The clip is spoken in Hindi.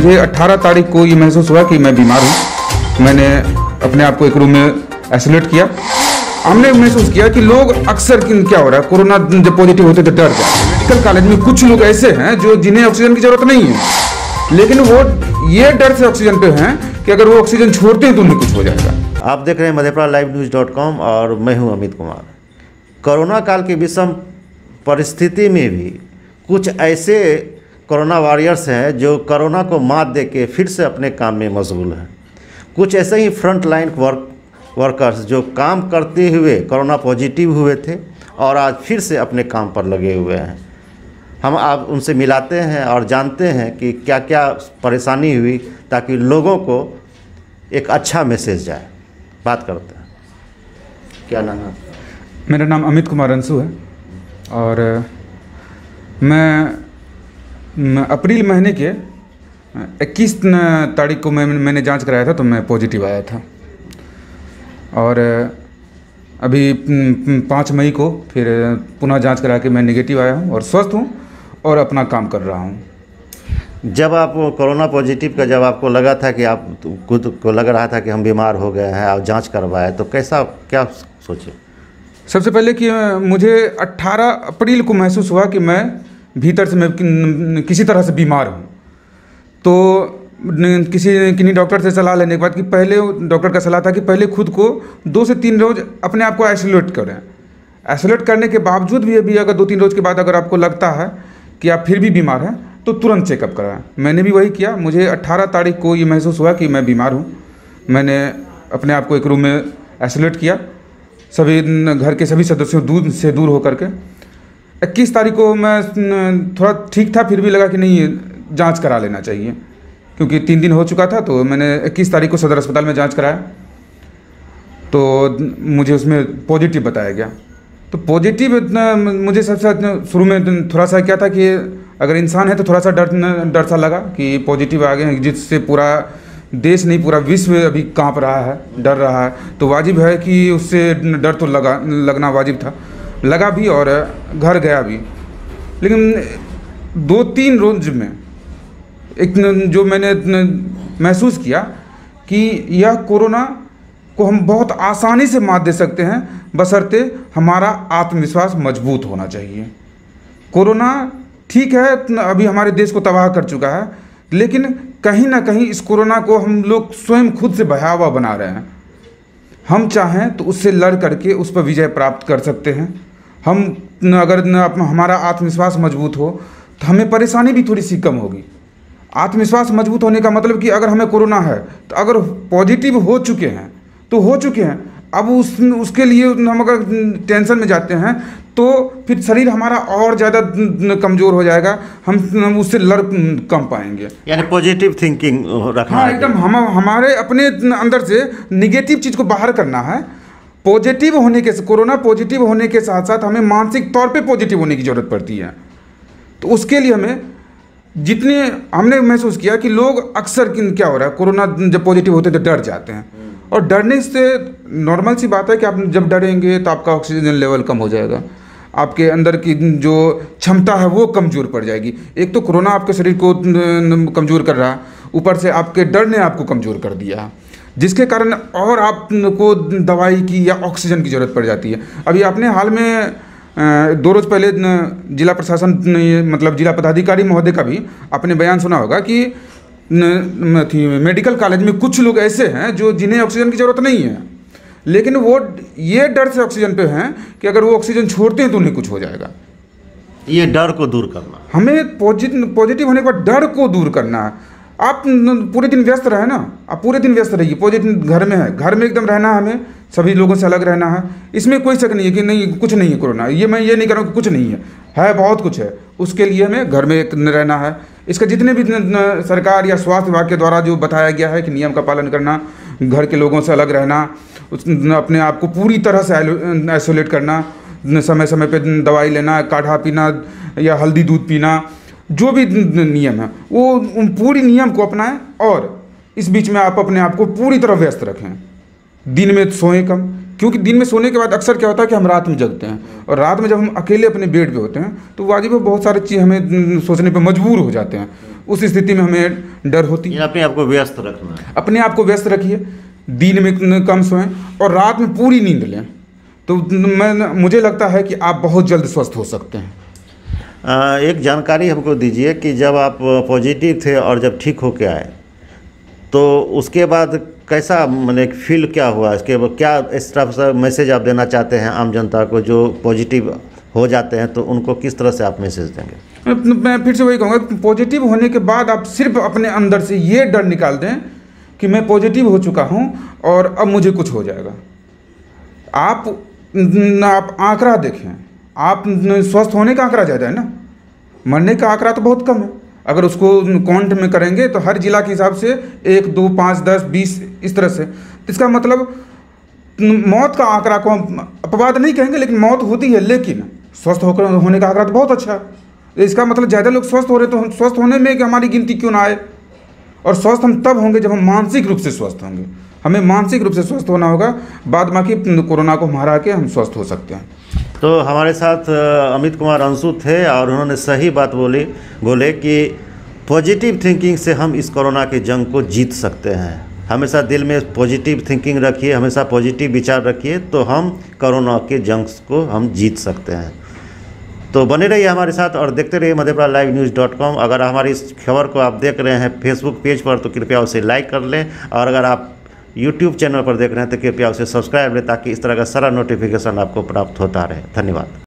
मुझे 18 तारीख को ये महसूस हुआ कि मैं बीमार हूँ। मैंने अपने आप को एक रूम में आइसोलेट किया। हमने महसूस किया कि लोग अक्सर क्या हो रहा है, कोरोना जब पॉजिटिव होते तो डर जाते हैं। मेडिकल कॉलेज में कुछ लोग ऐसे हैं जो जिन्हें ऑक्सीजन की जरूरत नहीं है, लेकिन वो ये डर से ऑक्सीजन पे हैं कि अगर वो ऑक्सीजन छोड़ते हैं तो उन्हें कुछ हो जाएगा। आप देख रहे हैं मधेपुरा लाइव न्यूज़.com और मैं हूं अमित कुमार। कोरोना काल की विषम परिस्थिति में भी कुछ ऐसे कोरोना वॉरियर्स हैं जो कोरोना को मात दे के फिर से अपने काम में मशगूल हैं। कुछ ऐसे ही फ्रंट लाइन वर्कर्स जो काम करते हुए कोरोना पॉजिटिव हुए थे और आज फिर से अपने काम पर लगे हुए हैं। हम आप उनसे मिलाते हैं और जानते हैं कि क्या क्या परेशानी हुई ताकि लोगों को एक अच्छा मैसेज जाए। बात करते हैं। क्या नाम है? मेरा नाम अमित कुमार अंशु है और मैं अप्रैल महीने के 21 तारीख को मैंने जांच कराया था तो मैं पॉजिटिव आया था और अभी 5 मई को फिर पुनः जांच करा के मैं नेगेटिव आया हूं और स्वस्थ हूं और अपना काम कर रहा हूं। जब आप कोरोना पॉजिटिव का जब आपको लगा था कि आप खुद को लग रहा था कि हम बीमार हो गए हैं, आप जांच करवाए तो कैसा क्या सोचे? सबसे पहले कि मुझे 18 अप्रैल को महसूस हुआ कि मैं भीतर से मैं किसी तरह से बीमार हूँ। तो किन्हीं डॉक्टर से सलाह लेने के बाद कि पहले डॉक्टर का सलाह था कि पहले खुद को 2 से 3 रोज़ अपने आप को आइसोलेट करें। आइसोलेट करने के बावजूद भी अभी अगर 2-3 रोज़ के बाद अगर आपको लगता है कि आप फिर भी बीमार हैं तो तुरंत चेकअप कराएं। मैंने भी वही किया। मुझे 18 तारीख को ये महसूस हुआ कि मैं बीमार हूँ। मैंने अपने आप को एक रूम में आइसोलेट किया, सभी घर के सभी सदस्यों से दूर होकर के। 21 तारीख को मैं थोड़ा ठीक था, फिर भी लगा कि नहीं जांच करा लेना चाहिए क्योंकि 3 दिन हो चुका था। तो मैंने 21 तारीख को सदर अस्पताल में जांच कराया तो मुझे उसमें पॉजिटिव बताया गया। तो पॉजिटिव मुझे सबसे शुरू में थोड़ा सा क्या था कि अगर इंसान है तो थोड़ा सा डर सा लगा कि पॉजिटिव आ गए हैं, जिससे पूरा देश नहीं पूरा विश्व अभी कांप रहा है, डर रहा है। तो वाजिब है कि उससे डर तो लगना वाजिब था, लगा भी और घर गया भी। लेकिन 2-3 रोज में एक जो मैंने महसूस किया कि यह कोरोना को हम बहुत आसानी से मात दे सकते हैं, बशर्ते हमारा आत्मविश्वास मजबूत होना चाहिए। कोरोना ठीक है अभी हमारे देश को तबाह कर चुका है, लेकिन कहीं ना कहीं इस कोरोना को हम लोग स्वयं खुद से भयावह बना रहे हैं। हम चाहें तो उससे लड़ करके उस पर विजय प्राप्त कर सकते हैं। हम अगर हमारा आत्मविश्वास मजबूत हो तो हमें परेशानी भी थोड़ी सी कम होगी। आत्मविश्वास मजबूत होने का मतलब कि अगर हमें कोरोना है तो अगर पॉजिटिव हो चुके हैं तो हो चुके हैं, अब उसके लिए हम अगर टेंशन में जाते हैं तो फिर शरीर हमारा और ज़्यादा कमज़ोर हो जाएगा, हम उससे लड़ कम पाएंगे। यानी पॉजिटिव थिंकिंग रखना। हाँ एकदम, हमारे अपने अंदर से निगेटिव चीज़ को बाहर करना है। पॉजिटिव होने के कोरोना पॉजिटिव होने के साथ साथ हमें मानसिक तौर पे पॉजिटिव होने की ज़रूरत पड़ती है। तो उसके लिए हमें जितने हमने महसूस किया कि लोग अक्सर क्या हो रहा है, कोरोना जब पॉजिटिव होते तो डर जाते हैं और डरने से नॉर्मल सी बात है कि आप जब डरेंगे तो आपका ऑक्सीजन लेवल कम हो जाएगा, आपके अंदर की जो क्षमता है वो कमज़ोर पड़ जाएगी। एक तो कोरोना आपके शरीर को कमज़ोर कर रहा है, ऊपर से आपके डर ने आपको कमज़ोर कर दिया, जिसके कारण और आपको दवाई की या ऑक्सीजन की ज़रूरत पड़ जाती है। अभी आपने हाल में 2 रोज़ पहले जिला प्रशासन मतलब जिला पदाधिकारी महोदय का भी आपने बयान सुना होगा कि मेडिकल कॉलेज में कुछ लोग ऐसे हैं जो जिन्हें ऑक्सीजन की ज़रूरत नहीं है, लेकिन वो ये डर से ऑक्सीजन पे हैं कि अगर वो ऑक्सीजन छोड़ते हैं तो उन्हें कुछ हो जाएगा। ये डर को दूर करना, हमें पॉजिटिव होने के बाद डर को दूर करना है। आप पूरे दिन व्यस्त रहे ना, आप पूरे दिन व्यस्त रहिए। पॉजिटिव घर में है, घर में एकदम रहना, हमें सभी लोगों से अलग रहना है। इसमें कोई शक नहीं है कि नहीं कुछ नहीं है कोरोना, ये मैं ये नहीं कर रहा हूँ कि कुछ नहीं है बहुत कुछ है। उसके लिए हमें घर में रहना है। इसका जितने भी सरकार या स्वास्थ्य विभाग के द्वारा जो बताया गया है कि नियम का पालन करना, घर के लोगों से अलग रहना, अपने आप को पूरी तरह से आइसोलेट करना, समय समय पे दवाई लेना, काढ़ा पीना या हल्दी दूध पीना, जो भी नियम है वो पूरी नियम को अपनाएं और इस बीच में आप अपने आप को पूरी तरह व्यस्त रखें। दिन में सोएं कम, क्योंकि दिन में सोने के बाद अक्सर क्या होता है कि हम रात में जगते हैं, और रात में जब हम अकेले अपने बेड पे होते हैं तो वाजिब है बहुत सारी चीज़ हमें सोचने पे मजबूर हो जाते हैं। उस स्थिति में हमें डर होती है। अपने आप को व्यस्त रखना है। अपने आप को व्यस्त रखिए, दिन में कम सोएं और रात में पूरी नींद लें, तो मुझे लगता है कि आप बहुत जल्द स्वस्थ हो सकते हैं। एक जानकारी हमको दीजिए कि जब आप पॉजिटिव थे और जब ठीक होके आए तो उसके बाद कैसा मैंने फील क्या हुआ, इसके क्या इस तरह से मैसेज आप देना चाहते हैं आम जनता को जो पॉजिटिव हो जाते हैं, तो उनको किस तरह से आप मैसेज देंगे? मैं फिर से वही कहूँगा, पॉजिटिव होने के बाद आप सिर्फ अपने अंदर से ये डर निकाल दें कि मैं पॉजिटिव हो चुका हूँ और अब मुझे कुछ हो जाएगा। आप आंकड़ा देखें, आप स्वस्थ होने का आंकड़ा ज़्यादा है ना, मरने का आंकड़ा तो बहुत कम है। अगर उसको काउंट में करेंगे तो हर जिला के हिसाब से 1, 2, 5, 10, 20 इस तरह से, इसका मतलब मौत का आंकड़ा को हम अपवाद नहीं कहेंगे, लेकिन मौत होती है, लेकिन स्वस्थ होने का आंकड़ा तो बहुत अच्छा है। इसका मतलब ज़्यादा लोग स्वस्थ हो रहे तो हम स्वस्थ होने में कि हमारी गिनती क्यों ना आए। और स्वस्थ हम तब होंगे जब हम मानसिक रूप से स्वस्थ होंगे। हमें मानसिक रूप से स्वस्थ होना होगा, बाद बाकी कोरोना को हरा के हम स्वस्थ हो सकते हैं। तो हमारे साथ अमित कुमार अंशु थे और उन्होंने सही बात बोले कि पॉजिटिव थिंकिंग से हम इस कोरोना की जंग को जीत सकते हैं। हमेशा दिल में पॉजिटिव थिंकिंग रखिए, हमेशा पॉजिटिव विचार रखिए, तो हम कोरोना के जंग को हम जीत सकते हैं। तो बने रहिए हमारे साथ और देखते रहिए madhepuralivenews.com। अगर हमारी इस खबर को आप देख रहे हैं फेसबुक पेज पर तो कृपया उसे लाइक कर लें, और अगर आप यूट्यूब चैनल पर देख रहे हैं तो कृपया उसे सब्सक्राइब लें, ताकि इस तरह का सारा नोटिफिकेशन आपको प्राप्त होता रहे। धन्यवाद।